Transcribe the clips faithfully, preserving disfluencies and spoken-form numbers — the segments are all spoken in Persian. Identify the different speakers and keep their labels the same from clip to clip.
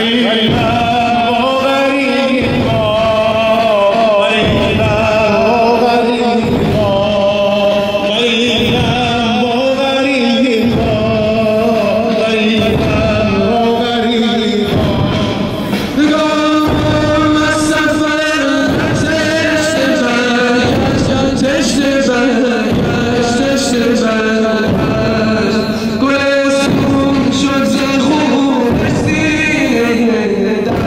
Speaker 1: گلستون شد ز خوب رسید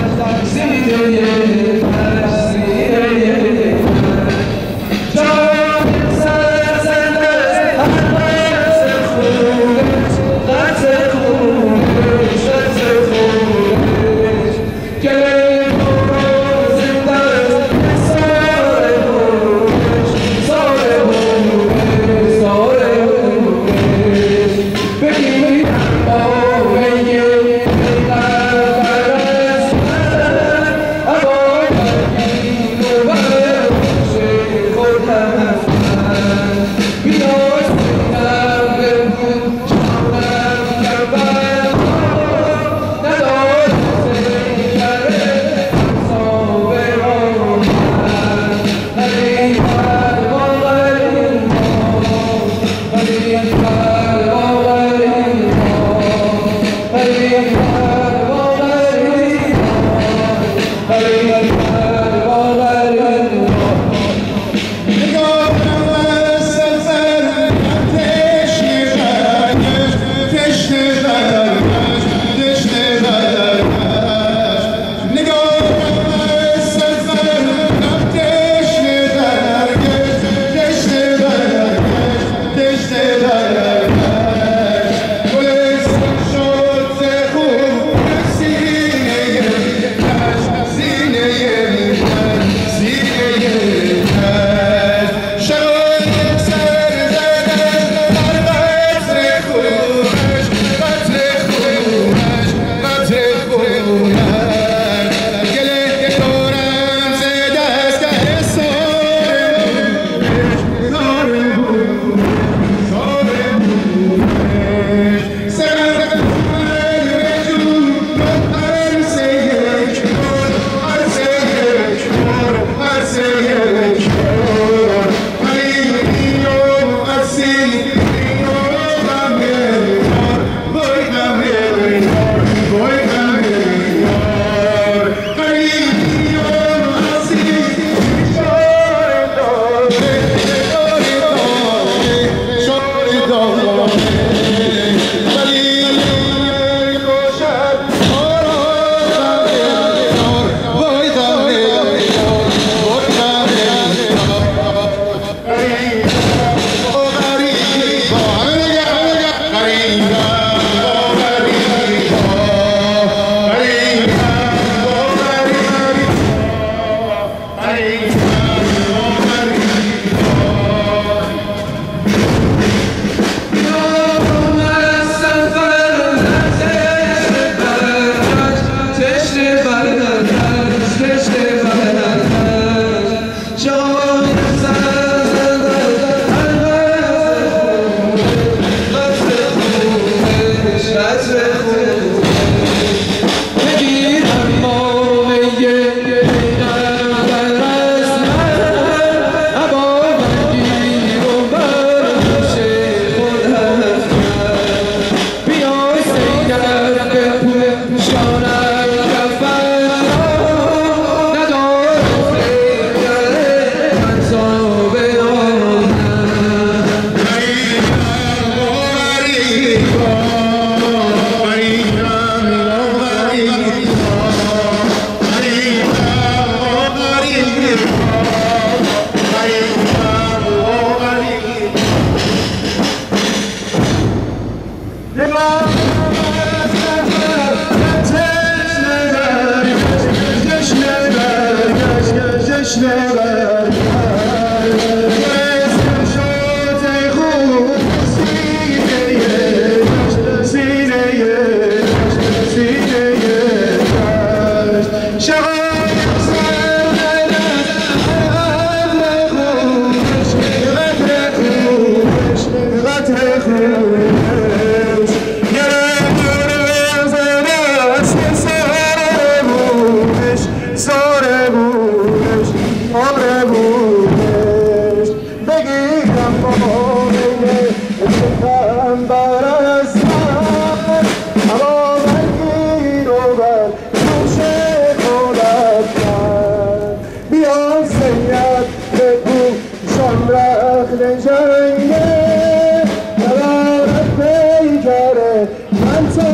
Speaker 1: جنگه نبرد پیکره من تا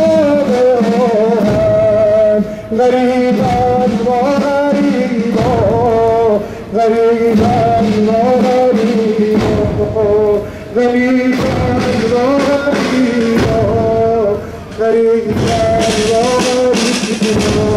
Speaker 1: بروهم غریبم و غریبا غریبم و غریبا غریبم و غریبا غریبم و غریبا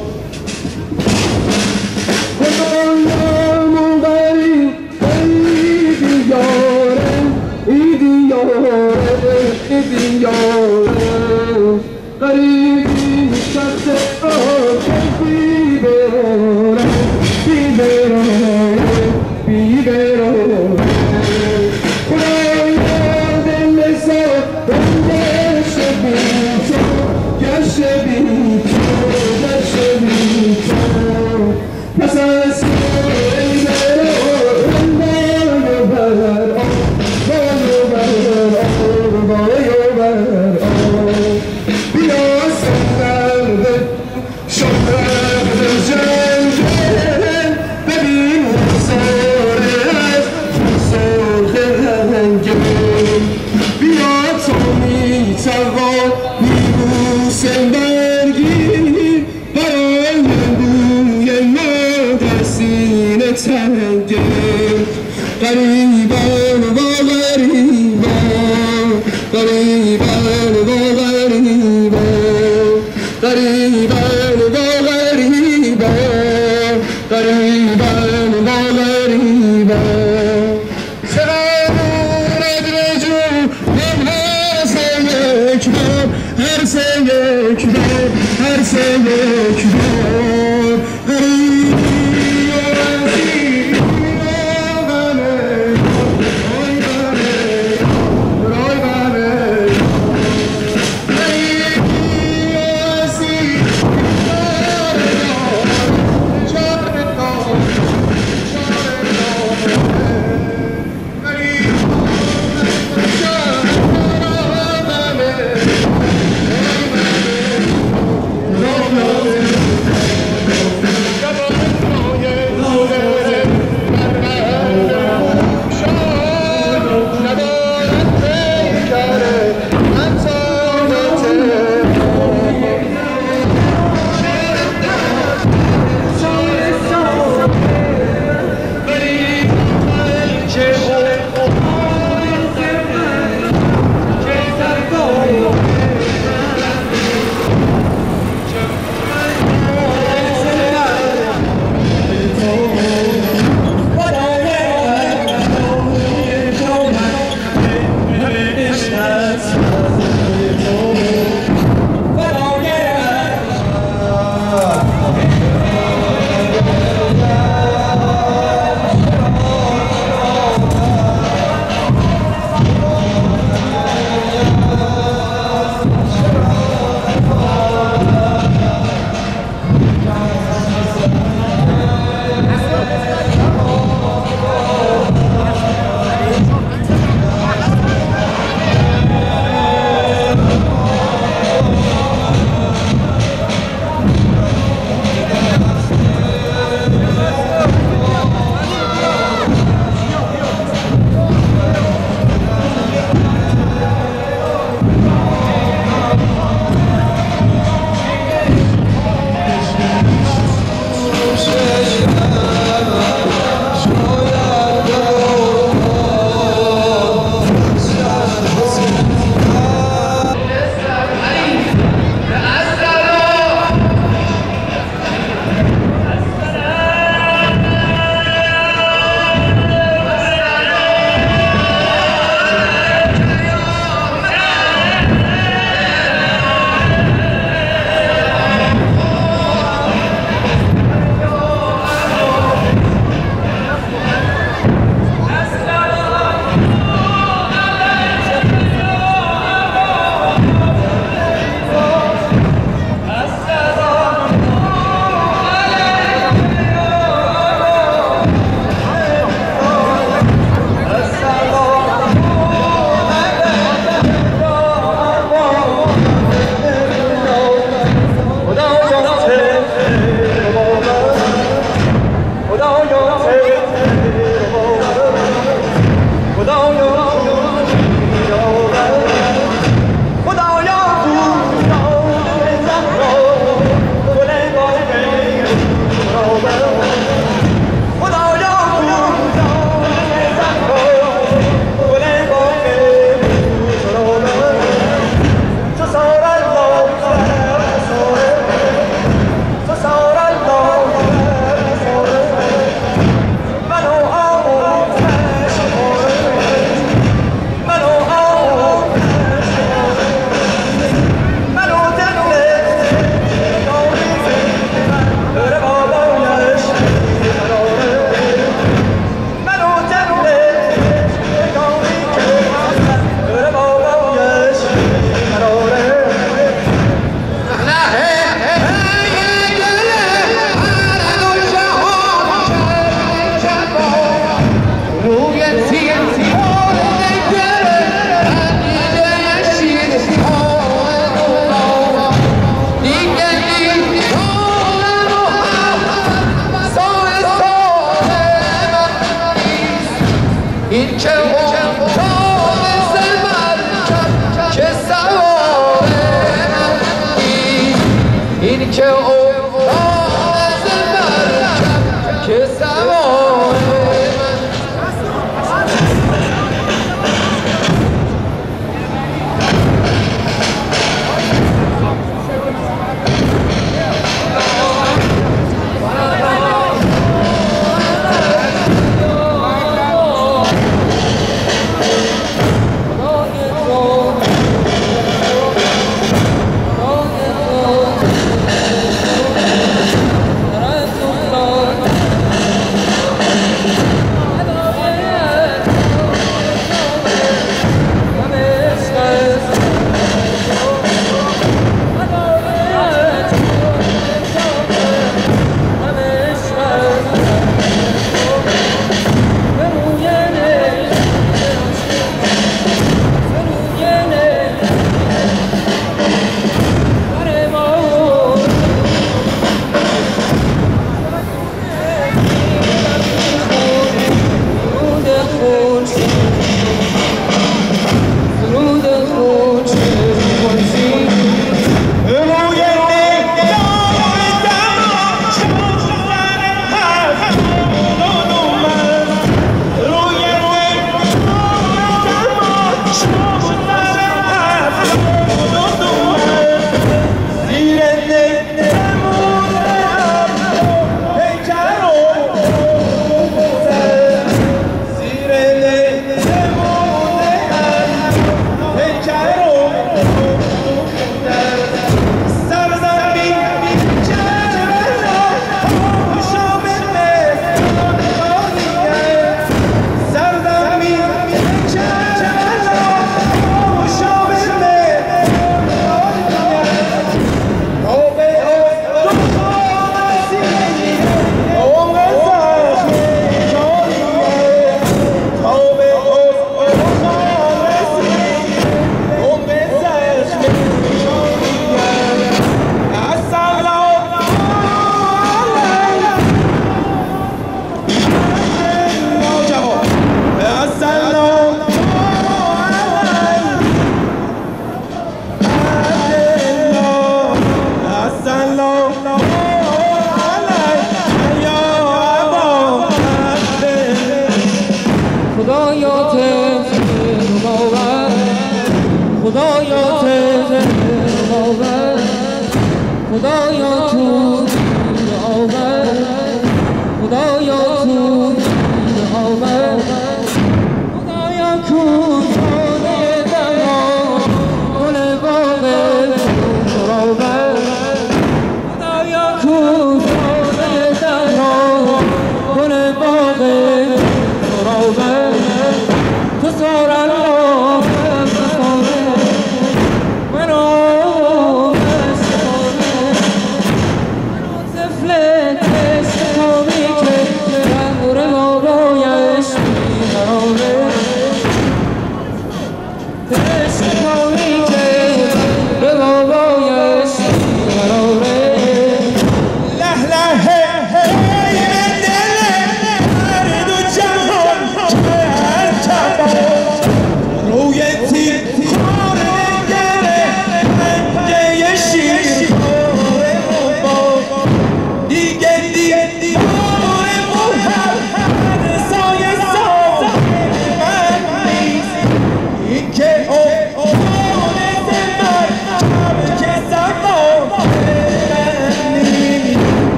Speaker 1: خدایم و غریب ایدی یاره ایدی یاره ایدی یاره غریبی شخص آکه بی براره بی براره بی براره خدایم دل سر گشه بی تو گشه بی تو گشه بی تو پس از ای برار بایو بر بایو بر بایو بر بیا سرد شهرد جنگل ببین ساره سرخ رنگل بیا تو میتوانی بوسه برگیری برای بوی من در سینه تنگه غریبان و غریبان غریبان و غریبان غریبان و غریبان غریبان و غریبان سرمون ادرجون من هر سه یک بار هر سه یک بار هر سه یک بار غریبی و عزیزی و غمه رای بره رای بره غریبی و عزیزی چاره دار چاره دار غریب چاره دار غمه
Speaker 2: که او از من که سوای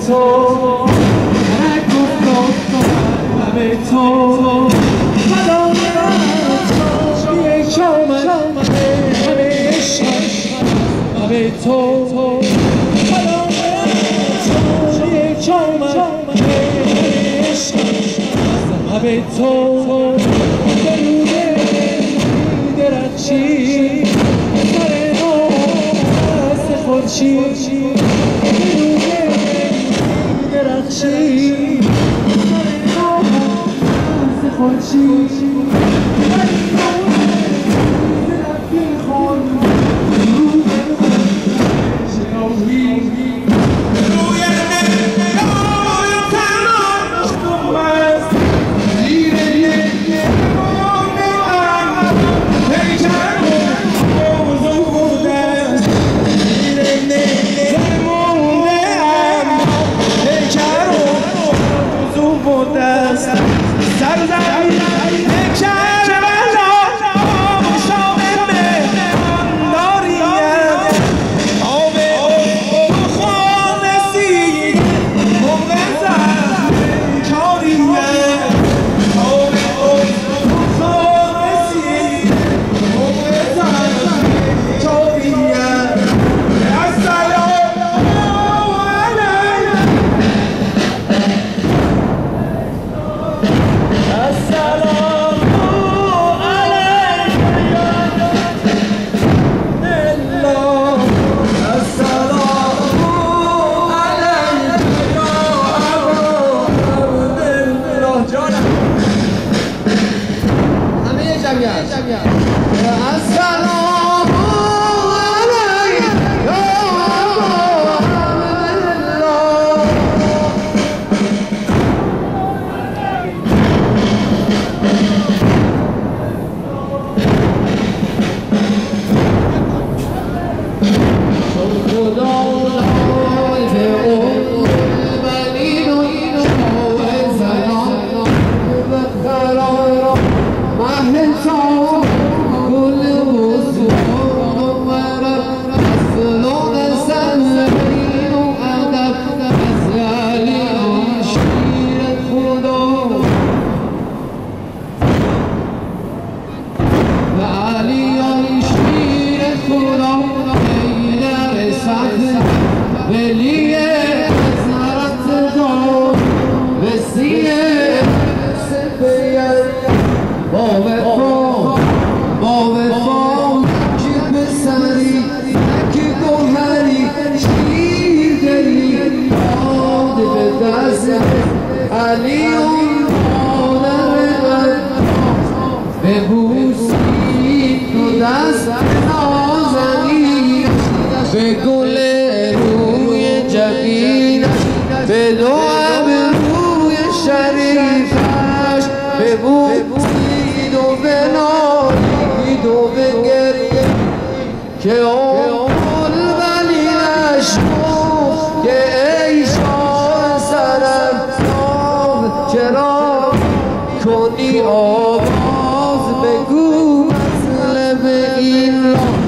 Speaker 3: تو نگفتم همه تو فدای تو یک آمد همه عشق همه تو فدای تو یک آمد همه عشق همه تو درونه درخشی سر نو دست خورشید درونه درخشی سر نو دست خورشید
Speaker 2: به گل روی جبینش به دو ابروی شریفش ببوسید و بنالید و بگرید که اول ولیدش گفت که ای شاه سرافراز چرا کنی آواز بگو مطلب این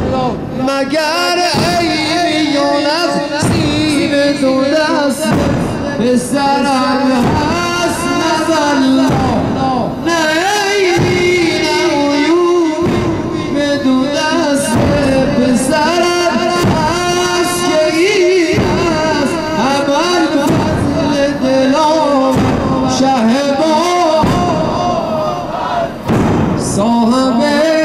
Speaker 2: مگر عیبی و نفسی به تو دست به سرم هست نزلا نه عیبی نه عیوبی به تو دست به سرم هست که این هست اول فضل دلام شه با صاحب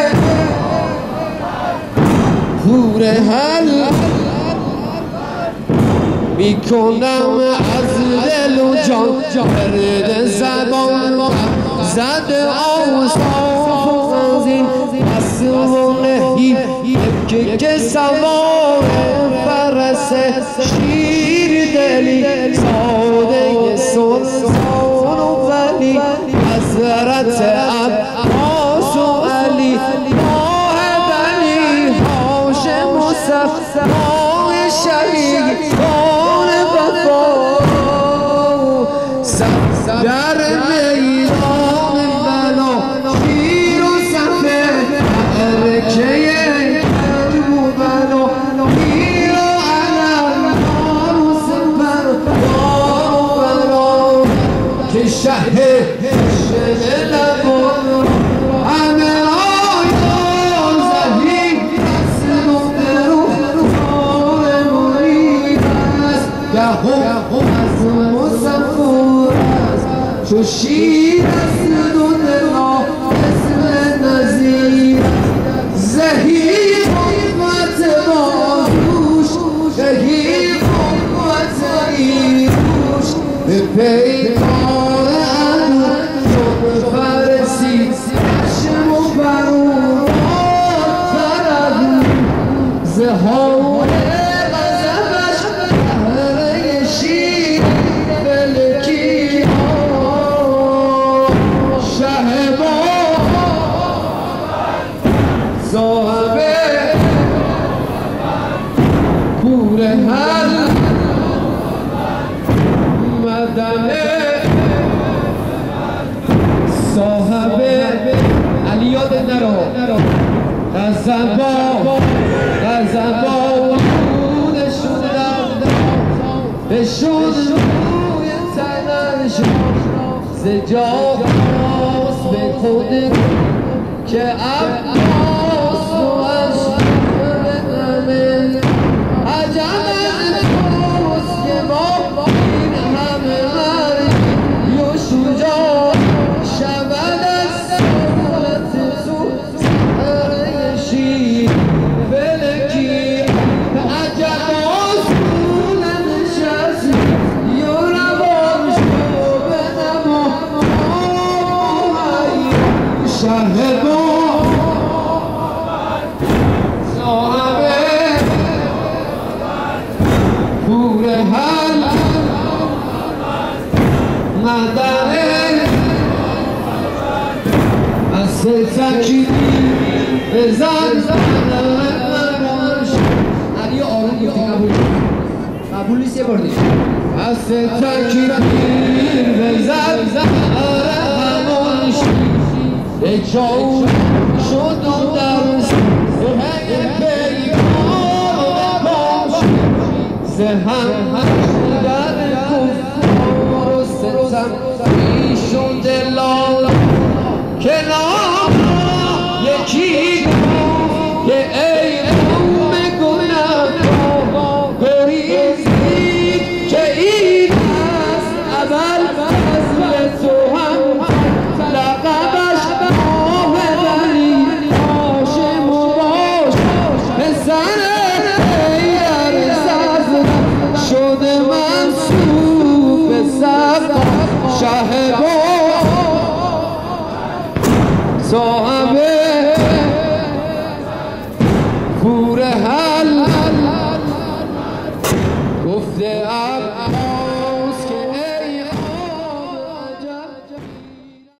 Speaker 2: پور حل میکنم از دل و جان برد زبان زد آوصاف و غزین پس و نهی که که سوار فرس شیر دلی ساده سلطان و ولی حضرت عباس و علی مصطفی شهیدان وفا در میدان بلا شیر و صفه معرکه کرب و بلا چو شیر است دل را اسم نظیر زهی قوت بازوش زهی قوت ایروش به پیکار عدو چون فرسید چشم و برون فرد زهار غضبش بهره شیر فلکی شهبا صاحب پور حل مدنه صاحب علی یاد نرو غزنبا غزنبا نشوندم بشون روی تنش زجاقاس به خود که عباس و اشتر نمه عجب دوست که ما این همه مرد یا شجاع شود از صورت تو سهره شیر فلکی به عجب آسون نشستی یا روان شو به نما شهبا صاحب پور حل مدنه از تکیدی بزن علی آروم گفتی قبول قبول نیست یه بار دیگه از تکیدی بزن آره همونش اجاو شد و درست زهنگ پیکار باش زهم در کفار و ستم ایشون دلال کنار یکی که ای قوم گناه گریزی که این است اول فضل تو هم لقبش آه بری هاشم و باش پسر ای ارزد شده منصوب به سقا شهبا صاحب پور حل گفته